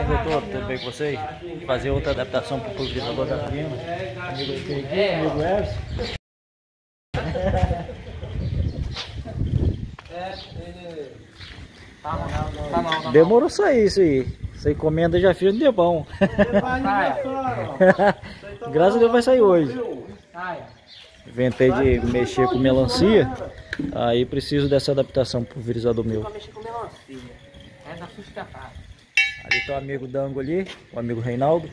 bem, doutor? Tudo bem com vocês? Fazer outra adaptação para o pulverizador da prima. Amigo aqui, amigo Everson. Demorou sair isso aí. Essa encomenda já fiz um tempão. Graças a Deus vai sair hoje. Inventei de mexer com melancia. Aí preciso dessa adaptação pro pulverizador meu. Ali tá o amigo Dango ali, o amigo Reinaldo.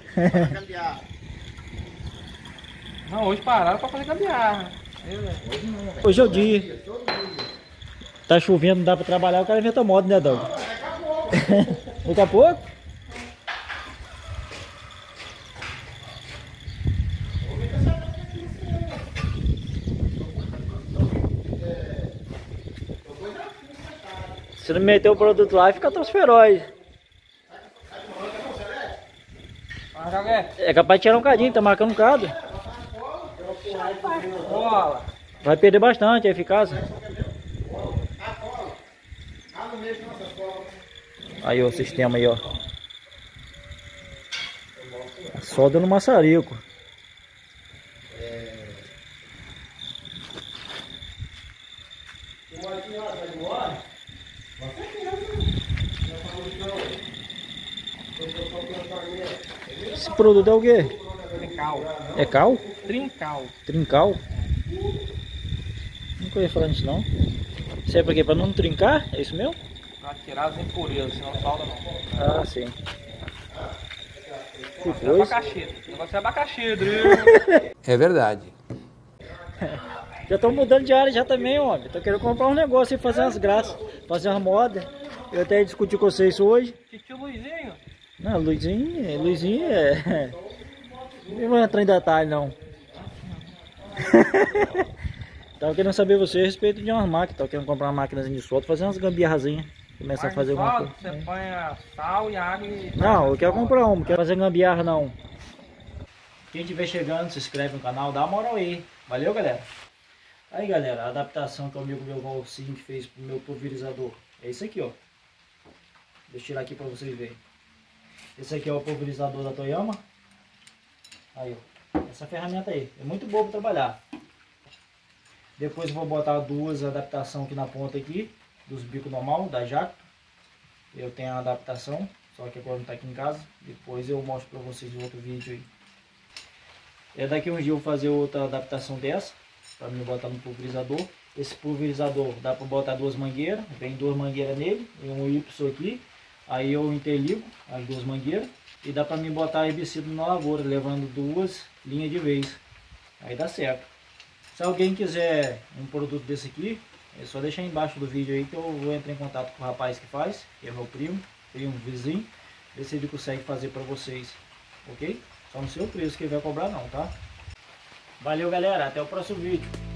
Não, hoje pararam pra fazer gambiarra. Hoje é o dia. Tá chovendo, não dá pra trabalhar, o cara inventa moda, né, Dango? Daqui a pouco? Se não meter o produto lá, fica transferóide. É capaz de tirar um cadinho, tá marcando um cadro. Vai perder bastante a eficácia. Aí ó, o sistema aí, ó. Solda no maçarico. Esse produto é o quê? Trincal. É cal? Trincal. Trincal? Nunca ia falar nisso não. Isso é pra quê? Pra não trincar? É isso mesmo? Pra tirar as impurezas, senão solda não. Ah, sim. Que coisa. Abacaxi. O negócio é abacaxi, Drill. É verdade. Já tô mudando de área já também, homem. Tô querendo comprar um negócio e fazer umas graças. Fazer uma moda. Eu até discuti com vocês hoje. Tio Luizinho? Não, Luizinho é... Não vai entrar em detalhe, não. Tava querendo saber você a respeito de umas máquinas. Tava querendo comprar uma máquina de solda, fazer umas gambiarrazinhas. Começar a fazer alguma coisa. Você põe a sal e a água e... Não, eu quero comprar uma, não quero fazer gambiarra não. Quem estiver chegando, se inscreve no canal, dá uma moral aí. Valeu, galera? Aí, galera, a adaptação que o amigo meu Valcinho fez pro meu pulverizador é isso aqui, ó. Deixa eu tirar aqui pra vocês verem. Esse aqui é o pulverizador da Toyama. Aí, ó. Essa ferramenta aí. É muito boa para trabalhar. Depois eu vou botar duas adaptações aqui na ponta aqui. Dos bicos normal, da Jaco. Eu tenho a adaptação. Só que agora não tá aqui em casa. Depois eu mostro para vocês em outro vídeo aí. É daqui uns dias eu vou fazer outra adaptação dessa. Para mim botar no pulverizador. Esse pulverizador dá para botar duas mangueiras. Vem duas mangueiras nele. E um Y aqui. Aí eu interligo as duas mangueiras e dá para mim botar herbicida na lavoura, levando duas linhas de vez. Aí dá certo. Se alguém quiser um produto desse aqui, é só deixar embaixo do vídeo aí que eu vou entrar em contato com o rapaz que faz, que é meu primo vizinho, ver se ele consegue fazer para vocês, ok? Só não sei o preço que ele vai cobrar não, tá? Valeu, galera, até o próximo vídeo.